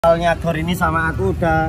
Soalnya Gor ini sama aku udah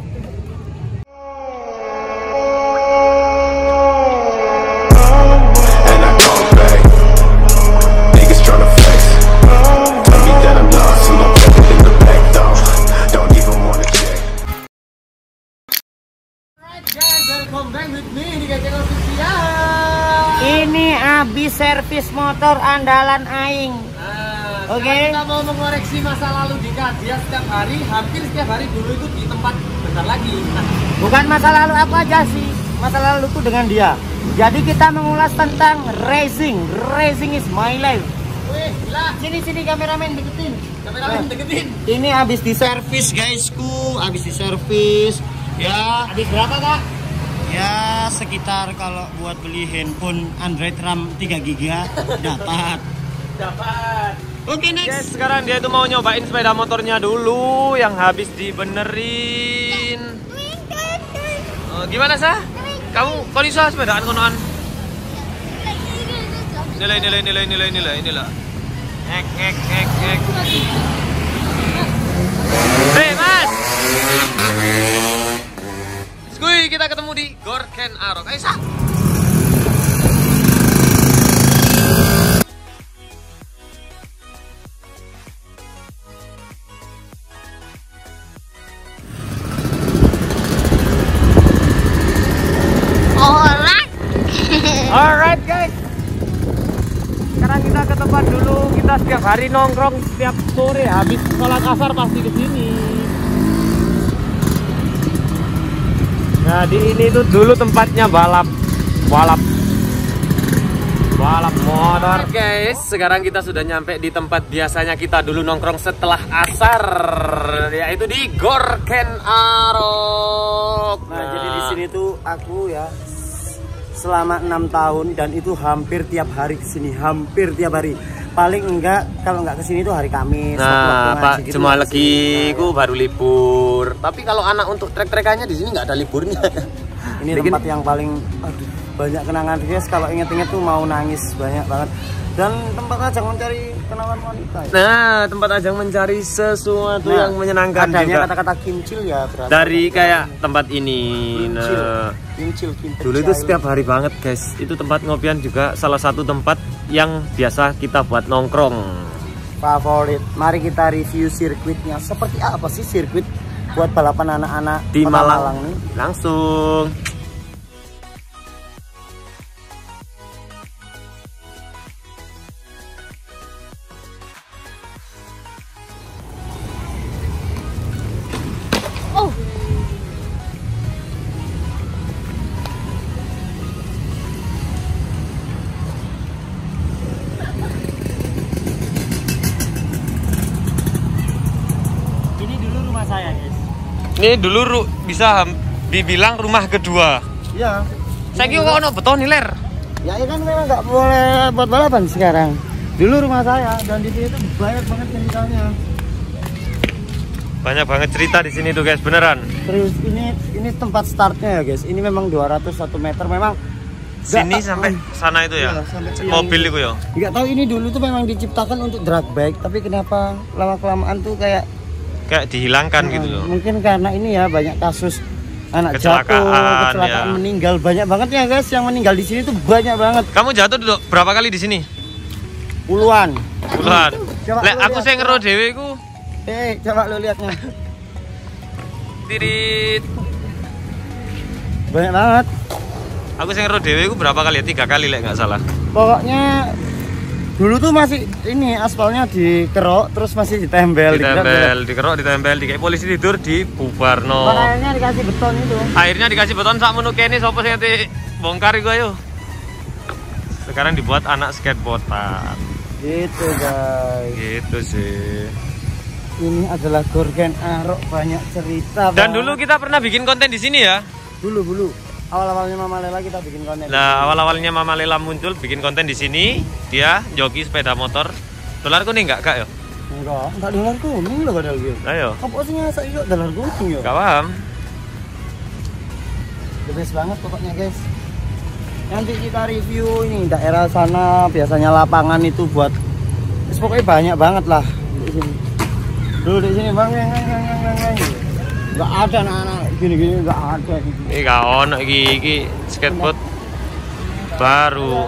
ini habis servis motor andalan Aing. Oke. Kita mau mengoreksi masa lalu Dika. Dia setiap hari, hampir setiap hari dulu itu di tempat bentar lagi. Bukan masa lalu aku aja sih, masa lalu itu dengan dia. Jadi kita mengulas tentang racing. Racing is my life. Wih, gila. Sini kameramen deketin. Kameramen deketin. Ini habis diservis guysku, habis diservis. Ya, Habis berapa Kak? ya sekitar kalau buat beli handphone Android RAM 3 GB dapat. Dapat. Oke, next. Guys, sekarang dia itu mau nyobain sepeda motornya dulu yang habis dibenerin. Gimana sah? Kamu kok bisa sepedaan konoan? Nilai. Ek. Hei mas. Skuy, kita ketemu di Gor Ken Arok. Ayo sah. Alright guys, sekarang kita ke tempat dulu. Kita setiap hari nongkrong, setiap sore habis sholat asar pasti kesini. Nah di ini tuh dulu tempatnya balap motor. Guys, sekarang kita sudah nyampe di tempat biasanya kita dulu nongkrong setelah asar, yaitu di Gor Ken Arok. Nah, jadi di sini tuh aku ya selama 6 tahun dan itu hampir tiap hari kesini, hampir tiap hari. Paling enggak kalau enggak kesini tuh hari Kamis. Nah, Pak, gitu cuma lagi ku baru libur. Tapi kalau anak untuk trek-trekannya di sini nggak ada liburnya. Ini tempat yang paling banyak kenangan guys. Kalau inget-inget tuh mau nangis banyak banget. Dan tempat ajang mencari kenalan wanita ya? Nah, tempat ajang mencari sesuatu yang menyenangkan adanya juga. Kata-kata kimcil ya berarti. Dari kayak tempat ini. Kimcil. Dulu itu setiap hari banget guys. Itu tempat ngopian juga salah satu tempat yang biasa kita buat nongkrong. Favorit. Mari kita review sirkuitnya. Seperti apa sih sirkuit buat balapan anak-anak di Malang nih? Langsung. Ini dulu bisa dibilang rumah kedua. Iya. Saya kira kok ono beton nih ler. Ya kan memang nggak boleh buat balapan sekarang. Dulu rumah saya dan di sini tuh banyak banget ceritanya. Banyak banget cerita di sini tuh guys, beneran. Terus ini tempat startnya ya guys. Ini memang 201 meter memang. Sini sampai sana itu ya. Mobil itu ya. Nggak tahu ini dulu tuh memang diciptakan untuk drag bike, tapi kenapa lama-kelamaan tuh kayak dihilangkan gitu loh. Mungkin karena ini ya banyak kasus anak kecelakaan ya. Meninggal banyak banget ya guys, yang meninggal di sini tuh banyak banget. Kamu jatuh dulu berapa kali di sini? Puluhan. Lek aku sing ngero dhewe iku. Coba lu lihatnya. Tirit. Banyak banget. Aku sing ngero dhewe iku berapa kali ya? 3 kali lek nggak salah. Pokoknya dulu tuh masih ini aspalnya dikerok terus masih ditempel, dikerok, dikayak polisi tidur di Bubarno. Akhirnya dikasih beton itu. Akhirnya dikasih beton sak menu kene sapa sing nanti bongkar iku ayo. Sekarang dibuat anak skateboardan. Gitu guys. Gitu sih. Ini adalah Gor Ken Arok, banyak cerita. Dan dulu kita pernah bikin konten di sini ya. Dulu. Awal-awalnya Mama Lela kita bikin konten. Nah, awal-awalnya Mama Lela muncul bikin konten di sini, dia joki sepeda motor. Dolar kuning enggak, Kak, yo? Enggak dolar kuning loh padahal dia. Ayo. Apa sih ngasih yuk dolar kuning yo? Enggak paham. The best banget pokoknya, guys. Nanti kita review ini daerah sana, biasanya lapangan itu buat pokoknya banyak banget lah di sini. Dulu di sini bang, nggak ada anak-anak gini-gini, nggak ada. Ini nggak ono iki skateboard baru.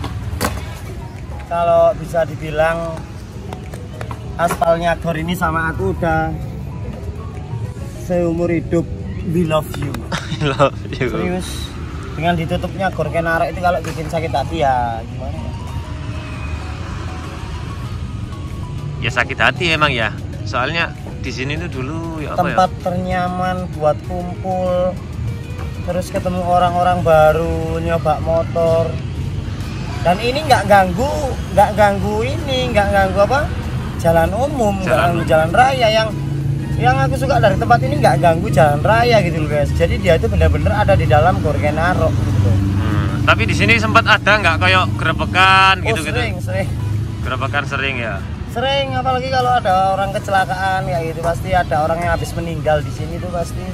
Kalau bisa dibilang aspalnya Gor ini sama aku udah seumur hidup. We love you. I love you. Serius. Dengan ditutupnya Gor Ken Arok itu kalau bikin sakit hati ya gimana? Ya sakit hati emang ya. Soalnya di sini tuh dulu ya apa tempat ternyaman buat kumpul, terus ketemu orang-orang baru, nyoba motor. Dan ini nggak ganggu apa? Jalan umum, nggak ganggu jalan raya. Yang aku suka dari tempat ini nggak ganggu jalan raya gitu loh guys. Jadi dia itu benar-benar ada di dalam Gor Ken Arok gitu. Tapi di sini sempat ada nggak kayak gerebekan gitu-gitu? Sering. Gerebekan sering ya. Sering, apalagi kalau ada orang kecelakaan kayak gitu, pasti ada orang yang habis meninggal di sini tuh pasti.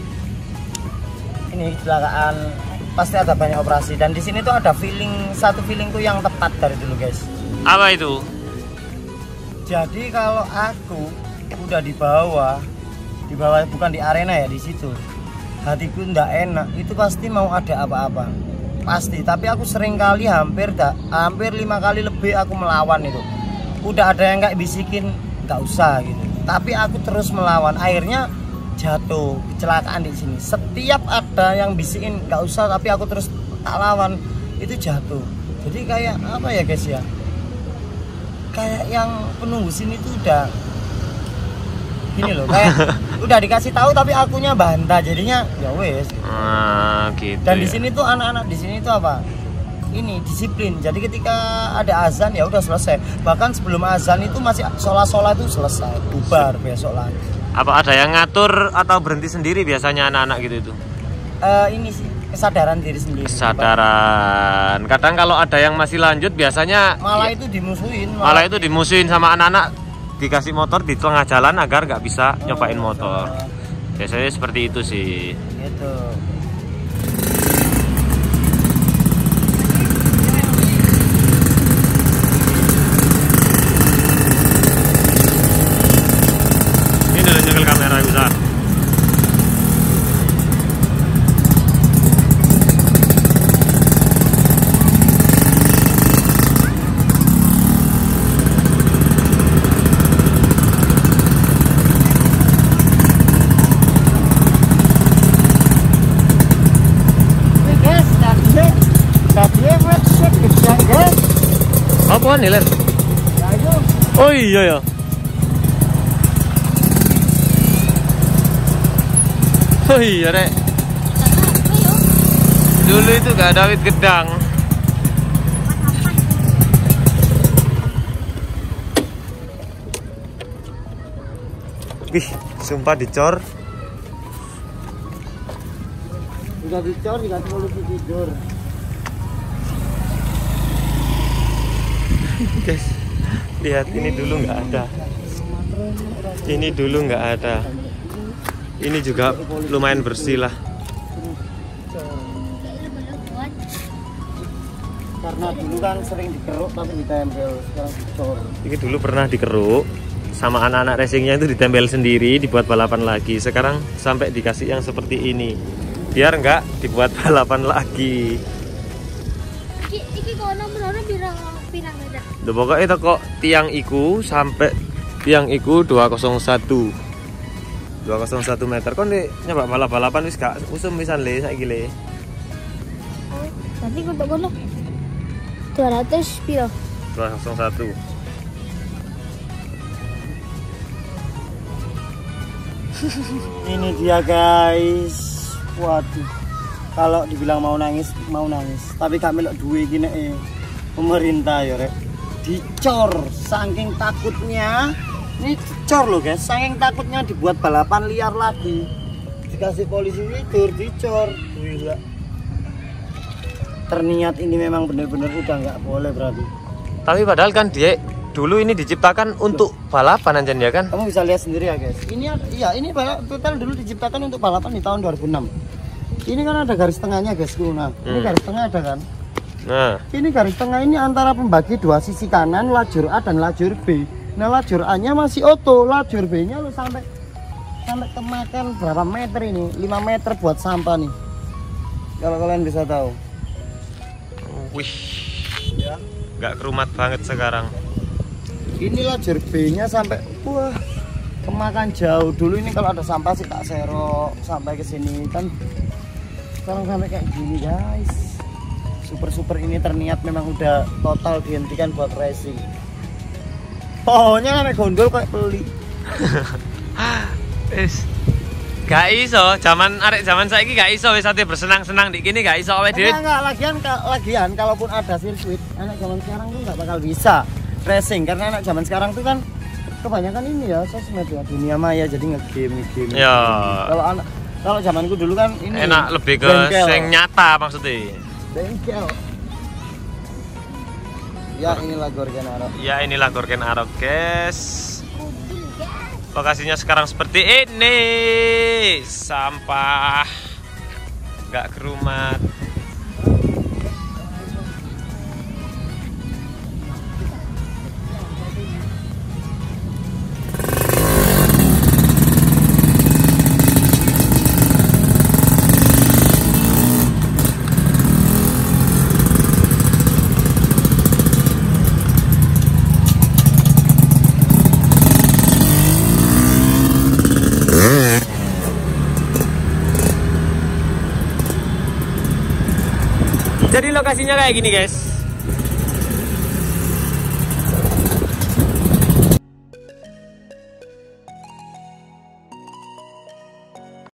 Ini kecelakaan, pasti ada banyak operasi. Dan di sini tuh ada satu feeling tuh yang tepat dari dulu guys. Apa itu? Jadi kalau aku udah di bawah bukan di arena ya, di situ hatiku ndak enak, itu pasti mau ada apa-apa pasti. Tapi aku sering kali hampir 5 kali lebih aku melawan itu. Udah ada yang kayak bisikin nggak usah gitu, tapi aku terus melawan, akhirnya jatuh kecelakaan di sini. Setiap ada yang bisikin nggak usah, tapi aku terus lawan, itu jatuh. Jadi kayak apa ya guys ya, kayak yang penunggu sini tuh udah gini loh, kayak udah dikasih tahu tapi akunya bantah, jadinya ya wes. Gitu. Dan di sini tuh anak-anak di sini tuh apa? Ini disiplin. Jadi ketika ada azan ya udah selesai. Bahkan sebelum azan itu masih sholat itu selesai, bubar besok lagi. Apa ada yang ngatur atau berhenti sendiri biasanya anak-anak gitu itu? Ini sih kesadaran diri sendiri. Kesadaran. Kadang kalau ada yang masih lanjut biasanya malah itu dimusuhin. Malah itu dimusuhin sama anak-anak, dikasih motor di tengah jalan agar nggak bisa nyobain motor. Biasanya seperti itu sih. Gitu. Kamera bisa. Apa nih Len? Oh iya ya. Oh iya Rek. Dulu itu gak ada wit gedang. Wih, sumpah dicor. Udah dicor, dikasih solusi tidur. Guys, lihat ini dulu nggak ada. Ini dulu nggak ada. Ini juga lumayan bersih lah. Karena dulu kan sering dikeruk tapi ditempel, sekarang dicor. Ini dulu pernah dikeruk sama anak-anak racingnya itu ditempel sendiri, dibuat balapan lagi. Sekarang sampai dikasih yang seperti ini, biar nggak dibuat balapan lagi. Iki kono menurut pirang meter. Pokoknya itu kok tiang iku sampai tiang iku 201 meter. Kon nyoba balap-balapan wis gak usum pisan le saiki le. Oh, tadi untuk kono 200 piro? 201. Ini dia guys. Waduh. Kalau dibilang mau nangis. Tapi gak melok duwe gini pemerintah ya rek. Dicor saking takutnya. Ini dicor loh guys, saking takutnya dibuat balapan liar lagi. Dikasih polisi tidur, dicor. Gila. Terniat ini memang benar-benar udah nggak boleh berarti. Tapi padahal kan dia dulu ini diciptakan untuk balapan anjen ya kan? Kamu bisa lihat sendiri ya guys. Ini total dulu diciptakan untuk balapan di tahun 2006. Ini kan ada garis tengahnya guys. Nah, ini garis tengah ada kan? Nah, ini garis tengah ini antara pembagi dua sisi kanan, lajur A dan lajur B. Nah lajur A-nya masih oto, lajur B-nya lu sampai kemakan berapa meter ini? 5 meter buat sampah nih. Kalau kalian bisa tahu. Wih, Ya. nggak kerumat banget sekarang. Ini lajur B-nya sampai wah kemakan jauh. Dulu ini kalau ada sampah sih tak serok sampai ke sini kan. Sekarang sampai kayak gini guys. Super ini terniat memang udah total dihentikan buat racing. Pohonnya sampai gondol kayak peli. Gak iso, arek zaman saiki gak iso wis ate bersenang-senang di kini gak iso awake dhewe. Enggak, lagian kalaupun ada sirkuit, anak zaman sekarang tuh nggak bakal bisa racing karena anak zaman sekarang tuh kan kebanyakan ini ya sosmed ya, dunia maya, jadi ngegame. Ya. Kalau zamanku dulu kan ini Enak lebih ke bengkel. sing nyata maksudnya. Bengkel. Ya inilah Gorken Arok. Ya inilah Gorken Arok, guys. Mobil guys. Lokasinya sekarang seperti ini. Sampah nggak kerumat. Jadi lokasinya kayak gini guys.